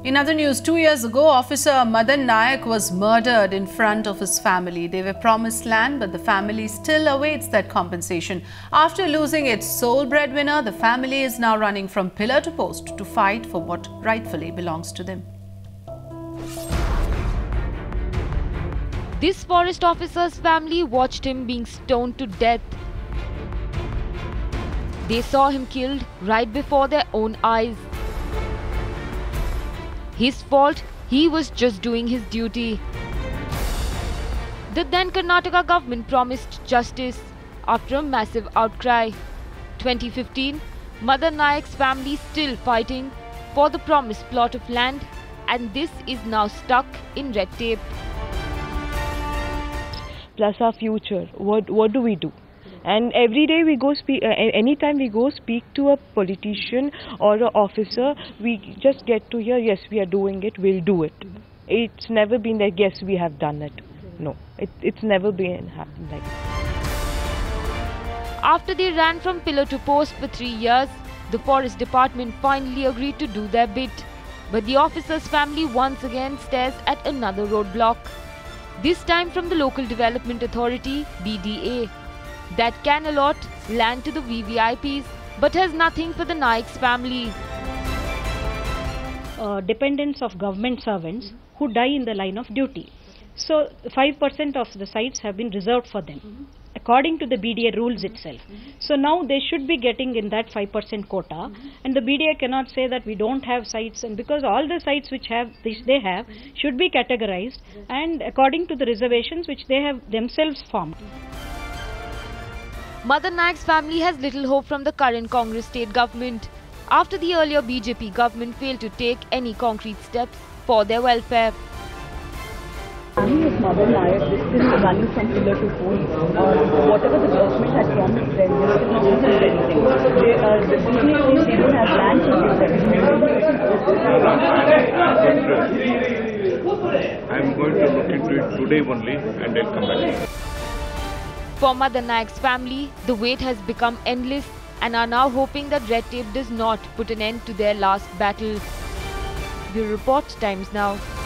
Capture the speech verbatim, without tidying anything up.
In other news, two years ago, Officer Madan Nayak was murdered in front of his family. They were promised land, but the family still awaits that compensation. After losing its sole breadwinner, the family is now running from pillar to post to fight for what rightfully belongs to them. This forest officer's family watched him being stoned to death. They saw him killed right before their own eyes. His fault, he was just doing his duty. The then Karnataka government promised justice after a massive outcry. twenty fifteen, Madan Nayak's family still fighting for the promised plot of land, and this is now stuck in red tape. Plus our future, what, what do we do? And every day we go speak, uh, anytime we go speak to a politician or an officer, we just get to hear, yes, we are doing it, we'll do it. It's never been that, yes, we have done it. No, it, it's never been happened like that. After they ran from pillar to post for three years, the forest department finally agreed to do their bit. But the officer's family once again stares at another roadblock. This time from the Local Development Authority, B D A. That can allot land to the V V I Ps but has nothing for the Nayak's family. Uh, dependents of government servants who die in the line of duty. So five percent of the sites have been reserved for them, mm-hmm. according to the B D A rules itself. Mm-hmm. So now they should be getting in that five percent quota, mm-hmm. and the B D A cannot say that we don't have sites, and because all the sites which have this they have mm-hmm. should be categorized and according to the reservations which they have themselves formed. Madan Nayak's family has little hope from the current Congress state government after the earlier B J P government failed to take any concrete steps for their welfare. Family of Madan Nayak is still running from pillar to post. Uh, whatever the government had promised them, they still not received anything. They, uh, the B D A says they don't have land to give them. I am going to look into it today only and I'll come back. For Madan Nayak's family, the wait has become endless and are now hoping that red tape does not put an end to their last battle. Bureau Report, Times Now.